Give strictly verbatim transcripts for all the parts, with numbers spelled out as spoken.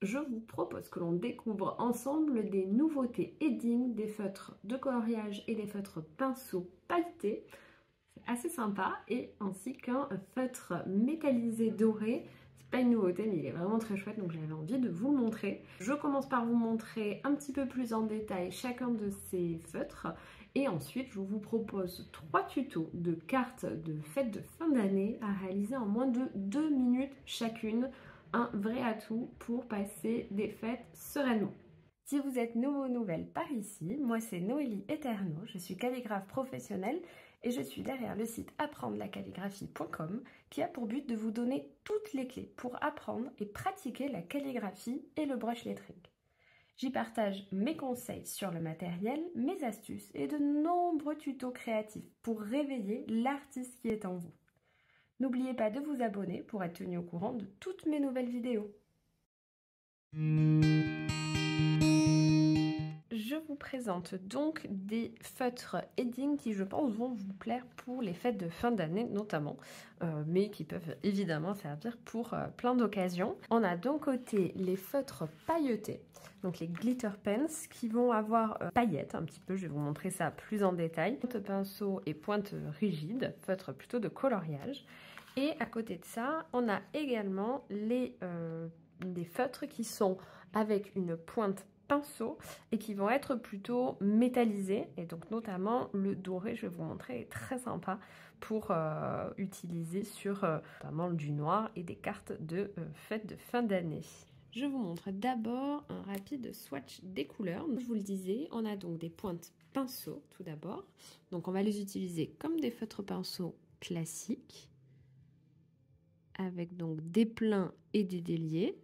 je vous propose que l'on découvre ensemble des nouveautés Edding, des feutres de coloriage et des feutres pinceaux pailletés. C'est assez sympa, et ainsi qu'un feutre métallisé doré. C'est pas une nouveauté, mais il est vraiment très chouette, donc j'avais envie de vous le montrer. Je commence par vous montrer un petit peu plus en détail chacun de ces feutres. Et ensuite, je vous propose trois tutos de cartes de fête de fin d'année à réaliser en moins de deux minutes chacune. Un vrai atout pour passer des fêtes sereinement. Si vous êtes nouveau ou nouvelle par ici, moi c'est Noélie Eterno, je suis calligraphe professionnelle et je suis derrière le site apprendre la calligraphie point com qui a pour but de vous donner toutes les clés pour apprendre et pratiquer la calligraphie et le brush lettering. J'y partage mes conseils sur le matériel, mes astuces et de nombreux tutos créatifs pour réveiller l'artiste qui est en vous. N'oubliez pas de vous abonner pour être tenu au courant de toutes mes nouvelles vidéos. Je vous présente donc des feutres Edding qui, je pense, vont vous plaire pour les fêtes de fin d'année notamment, euh, mais qui peuvent évidemment servir pour euh, plein d'occasions. On a d'un côté les feutres pailletés, donc les glitter pens, qui vont avoir euh, paillettes un petit peu, je vais vous montrer ça plus en détail. Pointe pinceau et pointe rigide, feutre plutôt de coloriage. Et à côté de ça, on a également les, euh, des feutres qui sont avec une pointe pinceau et qui vont être plutôt métallisés, et donc notamment le doré, je vais vous montrer, est très sympa pour euh, utiliser sur euh, notamment du noir et des cartes de euh, fête de fin d'année. Je vous montre d'abord un rapide swatch des couleurs. Je vous le disais, on a donc des pointes pinceau tout d'abord, donc on va les utiliser comme des feutres pinceaux classiques, avec donc des pleins et des déliés.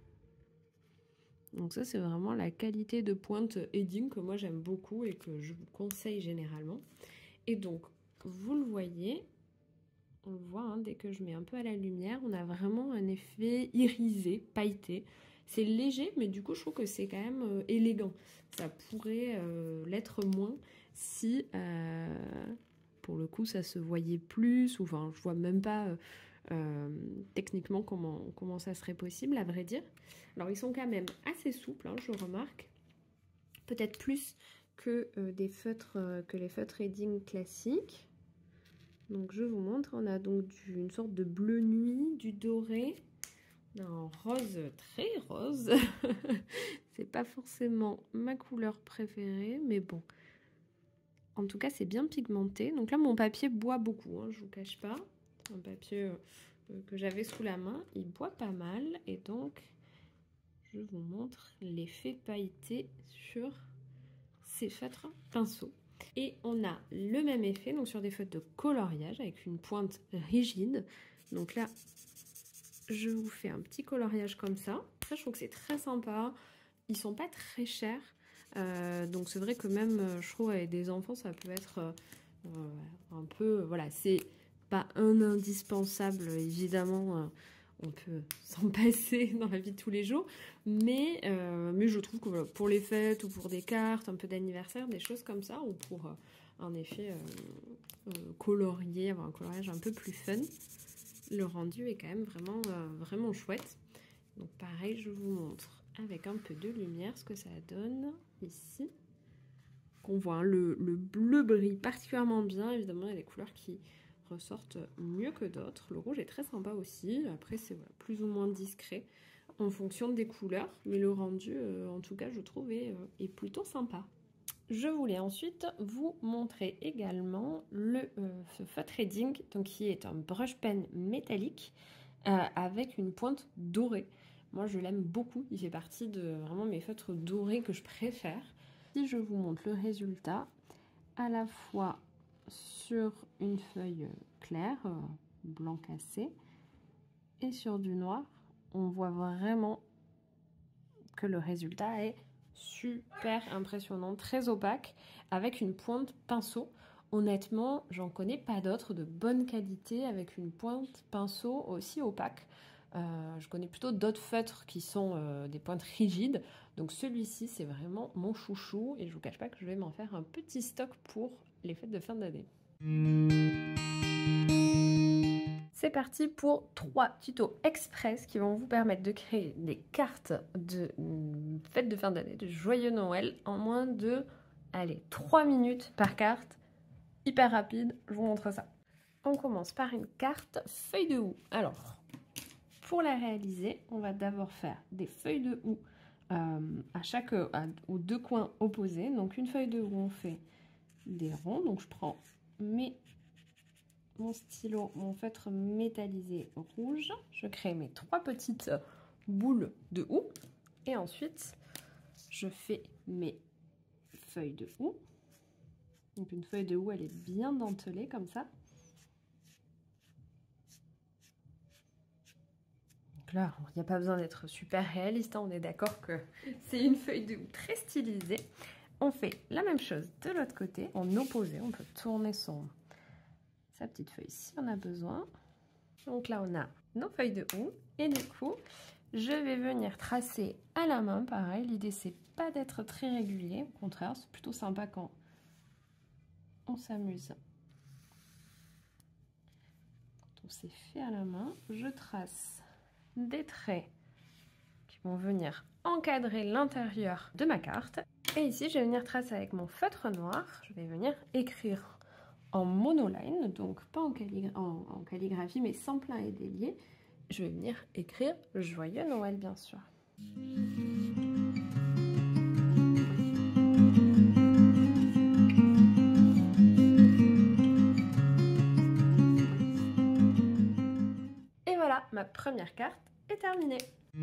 Donc ça, c'est vraiment la qualité de pointe Edding que moi j'aime beaucoup et que je vous conseille généralement. Et donc, vous le voyez, on le voit, hein, dès que je mets un peu à la lumière, on a vraiment un effet irisé, pailleté. C'est léger, mais du coup, je trouve que c'est quand même euh, élégant. Ça pourrait euh, l'être moins si, euh, pour le coup, ça se voyait plus, ou enfin, je vois même pas... Euh, Euh, techniquement comment, comment ça serait possible, à vrai dire. Alors ils sont quand même assez souples, hein, je remarque, peut-être plus que euh, des feutres euh, que les feutres Edding classiques. Donc je vous montre, on a donc du, une sorte de bleu nuit, du doré, un rose très rose. C'est pas forcément ma couleur préférée, mais bon, en tout cas c'est bien pigmenté. Donc là mon papier boit beaucoup, hein, je vous cache pas. Un papier euh, que j'avais sous la main, il boit pas mal, et donc je vous montre l'effet pailleté sur ces feutres pinceaux. Et on a le même effet donc sur des feutres de coloriage avec une pointe rigide. Donc là, je vous fais un petit coloriage comme ça. Ça, je trouve que c'est très sympa. Ils sont pas très chers, euh, donc c'est vrai que même, je trouve, avec des enfants, ça peut être euh, un peu, voilà, c'est pas un indispensable, évidemment, euh, on peut s'en passer dans la vie de tous les jours, mais, euh, mais je trouve que voilà, pour les fêtes ou pour des cartes, un peu d'anniversaire, des choses comme ça, ou pour euh, un effet euh, euh, colorié, avoir un coloriage un peu plus fun, le rendu est quand même vraiment, euh, vraiment chouette. Donc pareil, je vous montre avec un peu de lumière ce que ça donne ici. Qu'on voit, hein, le, le bleu brille particulièrement bien, évidemment il y a des couleurs qui ressortent mieux que d'autres. Le rouge est très sympa aussi, après c'est voilà, plus ou moins discret en fonction des couleurs, mais le rendu euh, en tout cas je trouve est, euh, est plutôt sympa. Je voulais ensuite vous montrer également le euh, ce feutre Edding, donc qui est un brush pen métallique euh, avec une pointe dorée. Moi je l'aime beaucoup, il fait partie de vraiment mes feutres dorés que je préfère. Si je vous montre le résultat, à la fois sur une feuille claire, euh, blanc cassé, et sur du noir, on voit vraiment que le résultat est super impressionnant, très opaque, avec une pointe pinceau. Honnêtement, j'en connais pas d'autres de bonne qualité avec une pointe pinceau aussi opaque. Euh, je connais plutôt d'autres feutres qui sont euh, des pointes rigides. Donc celui-ci, c'est vraiment mon chouchou et je vous cache pas que je vais m'en faire un petit stock pour les fêtes de fin d'année. C'est parti pour trois tutos express qui vont vous permettre de créer des cartes de fête de fin d'année, de joyeux Noël en moins de, allez, trois minutes par carte. Hyper rapide, je vous montre ça. On commence par une carte feuille de houx. Alors, pour la réaliser, on va d'abord faire des feuilles de houx euh, à chaque, à, aux deux coins opposés. Donc une feuille de houx, on fait des ronds. Donc je prends mes mon stylo, mon feutre métallisé rouge, je crée mes trois petites boules de houx et ensuite je fais mes feuilles de houx. Donc une feuille de houx, elle est bien dentelée comme ça. Donc là, il n'y a pas besoin d'être super réaliste, hein, on est d'accord que c'est une feuille de houx très stylisée. On fait la même chose de l'autre côté, en opposé, on peut tourner son sa petite feuille si on a besoin. Donc là on a nos feuilles de houx et du coup je vais venir tracer à la main. Pareil, l'idée c'est pas d'être très régulier, au contraire c'est plutôt sympa quand on s'amuse. Quand on s'est fait à la main, je trace des traits qui vont venir encadrer l'intérieur de ma carte et ici je vais venir tracer avec mon feutre noir, je vais venir écrire en monoline, donc pas en, calligra en, en calligraphie, mais sans plein et délié. Je vais venir écrire Joyeux Noël, bien sûr. Et voilà, ma première carte est terminée.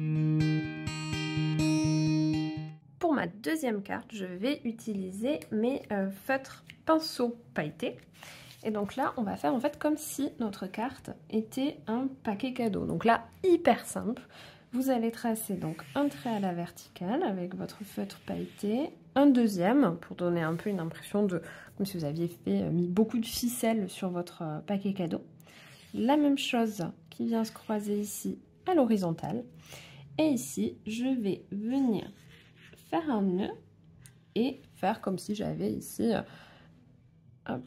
Pour ma deuxième carte, je vais utiliser mes euh, feutres pinceaux pailletés. Et donc là, on va faire en fait comme si notre carte était un paquet cadeau. Donc là, hyper simple. Vous allez tracer donc un trait à la verticale avec votre feutre pailleté, un deuxième pour donner un peu une impression de comme si vous aviez fait mis beaucoup de ficelle sur votre paquet cadeau. La même chose qui vient se croiser ici à l'horizontale. Et ici, je vais venir faire un nœud et faire comme si j'avais ici hop,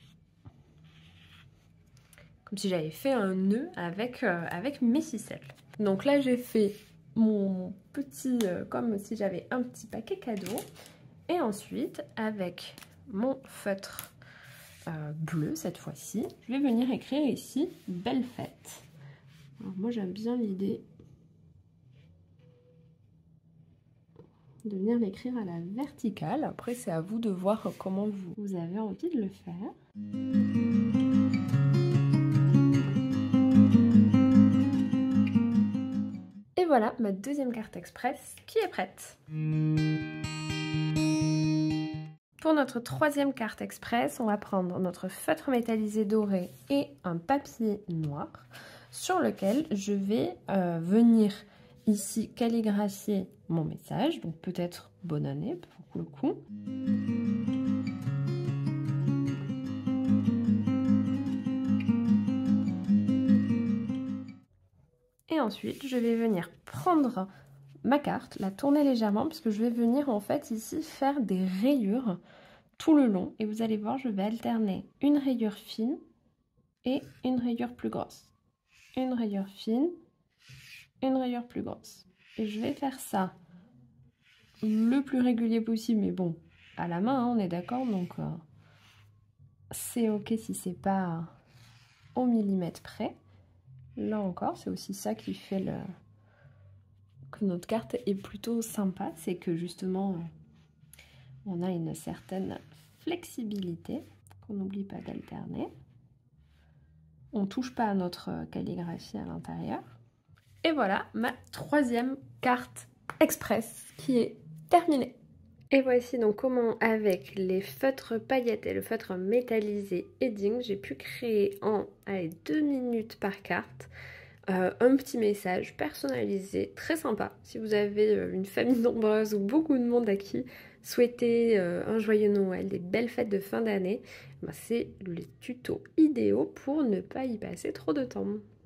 comme si j'avais fait un nœud avec, euh, avec mes ficelles. Donc là j'ai fait mon petit, euh, comme si j'avais un petit paquet cadeau. Et ensuite avec mon feutre euh, bleu cette fois-ci, je vais venir écrire ici Belle fête. Alors moi j'aime bien l'idée de venir l'écrire à la verticale. Après c'est à vous de voir comment vous, vous avez envie de le faire. Et voilà ma deuxième carte express qui est prête. Pour notre troisième carte express, on va prendre notre feutre métallisé doré et un papier noir sur lequel je vais euh, venir ici calligraphier mon message, donc peut-être bonne année pour le coup. Et ensuite, je vais venir prendre ma carte, la tourner légèrement, parce que je vais venir en fait ici faire des rayures tout le long. Et vous allez voir, je vais alterner une rayure fine et une rayure plus grosse. Une rayure fine, une rayure plus grosse. Et je vais faire ça le plus régulier possible, mais bon, à la main, hein, on est d'accord, donc euh, c'est ok si c'est pas au millimètre près. Là encore, c'est aussi ça qui fait le... que notre carte est plutôt sympa, c'est que justement, on a une certaine flexibilité, qu'on n'oublie pas d'alterner. On ne touche pas à notre calligraphie à l'intérieur. Et voilà ma troisième carte express qui est terminée. Et voici donc comment, avec les feutres paillettes et le feutre métallisé Edding, j'ai pu créer en allez, deux minutes par carte euh, un petit message personnalisé, très sympa. Si vous avez euh, une famille nombreuse ou beaucoup de monde à qui souhaiter euh, un joyeux Noël, des belles fêtes de fin d'année, ben c'est les tutos idéaux pour ne pas y passer trop de temps.